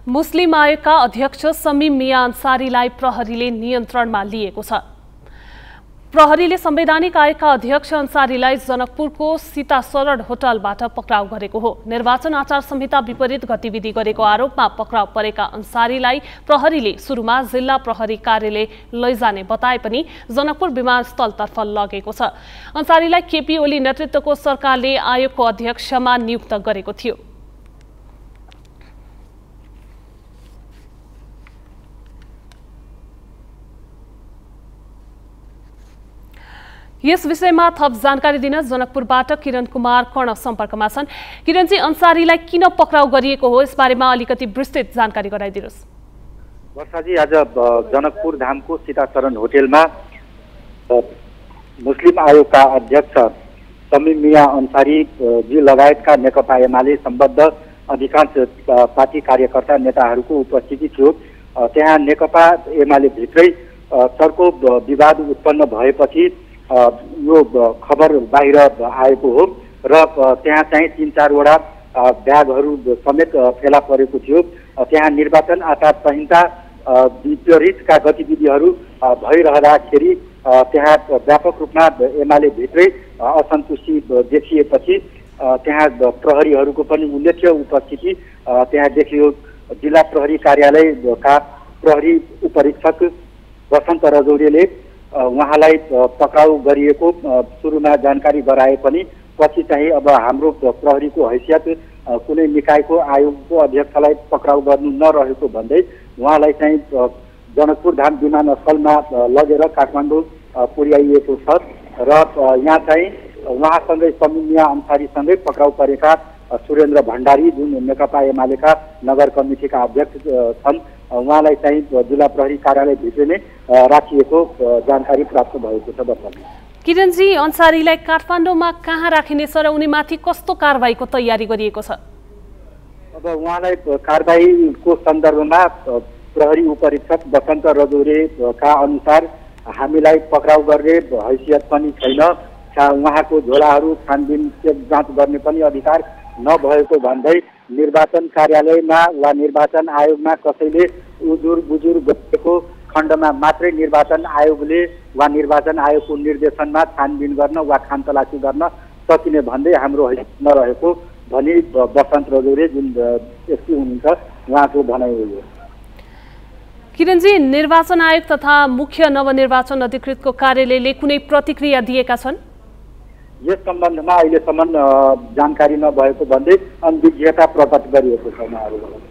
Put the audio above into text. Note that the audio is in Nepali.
मुस्लिम आयोगका अध्यक्ष समीम मिया अन्सारीलाई प्रहरीले नियन्त्रणमा लिएको छ। प्रहरीले संवैधानिक आयोगका अध्यक्ष अन्सारीलाई जनकपुरको सीता सरड होटलबाट पक्राउ गरेको हो। निर्वाचन आचार संहिता विपरीत गतिविधि गरेको आरोपमा पक्राउ परेका अन्सारीलाई प्रहरीले सुरुमा जिल्ला प्रहरी कार्यालय लैजाने बताए पनि जनकपुर विमानस्थलतर्फ लगेको छ। अन्सारीलाई केपी ओली नेतृत्वको सरकारले आयोगको अध्यक्षमा नियुक्त गरेको थियो। यस विषयमा थप जानकारी दिन जनकपुरबाट किरण कुमार कर्ण सम्पर्कमा छन्। किरणजी, अन्सारीलाई किन पक्राउ गरिएको हो यसबारेमा अलिकति विस्तृत जानकारी गराइदिनुहोस्। वर्षाजी, आज जनकपुर धामको सीताचरण होटेलमा मुस्लिम आयोगका अध्यक्ष समीम मिया अन्सारी जी लगायतका नेकपा एमाले सम्बद्ध अधिकांश पार्टी कार्यकर्ता नेताहरूको उपस्थिति थियो। त्यहाँ नेकपा एमाले भित्रै चर्को विवाद उत्पन्न भएपछि यो खबर बाहिर आएको हो र त्यहाँ चाहिँ 3-4 वटा ब्यागहरू समेत फेला परेको थियो। त्यहाँ निर्वाचन आचार संहिता विपरीतका गतिविधिहरू भइरहँदाखेरि त्यहाँ व्यापक रूपमा एमाले भित्रै असन्तुष्टि देखिएपछि त्यहाँ प्रहरीहरूको पनि उल्लेख्य उपस्थिति त्यहाँ देखियो। जिल्ला प्रहरी कार्यालयका प्रहरी उपरीक्षक वसन्त रजौरीले उहाँलाई पक्राउ गरिएको सुरुमा जानकारी गराए पनि पछि चाहिँ अब हाम्रो प्रहरीको हैसियत कुनै निकायको आयोगको अध्यक्षलाई पक्राउ गर्नु नरहेको भन्दै उहाँलाई चाहिँ जनकपुर धाम विमानस्थलमा लगेर काठमाडौँ पुर्याइएको छ र यहाँ चाहिँ उहाँसँगै समीम मिया अन्सारीसँगै पक्राउ परेका सुरेन्द्र भण्डारी जुन नेकपा एमालेका नगर कमिटीका अध्यक्ष छन् उहाँलाई चाहिँ जिल्ला प्रहरी कार्यालय भित्र नै राखिएको जानकारी प्राप्त भएको छ। किरणजी, अन्सारीलाई काठमाडौँमा कहाँ राखिनेछ र उनीमाथि कस्तो कारबाहीको तयारी गरिएको छ? अब उहाँलाई कारबाहीको सन्दर्भमा प्रहरी उपरीक्षक वसन्त रजौरीका अनुसार हामीलाई पक्राउ गर्ने हैसियत पनि छैन, उहाँको झोलाहरू छानबिन जाँच गर्ने पनि अधिकार नभएको भन्दै निर्वाचन कार्यालयमा वा निर्वाचन आयोगमा कसैले उजुर बुजुर गरेको खण्डमा मात्रै निर्वाचन आयोगले वा निर्वाचन आयोगको निर्देशनमा छानबिन गर्न वा खानतलासी गर्न सकिने भन्दै हाम्रो हैसियत नरहेको भनी वसन्त रजौरी जुन एसपी हुनुहुन्छ उहाँको भनाइ हो। किरणजी, निर्वाचन आयोग तथा मुख्य नवनिर्वाचन अधिकृतको कार्यालयले कुनै प्रतिक्रिया दिएका छन्? यस सम्बन्धमा अहिलेसम्म जानकारी नभएको भन्दै अनभिज्ञता प्रकट गरिएको छ उहाँहरू।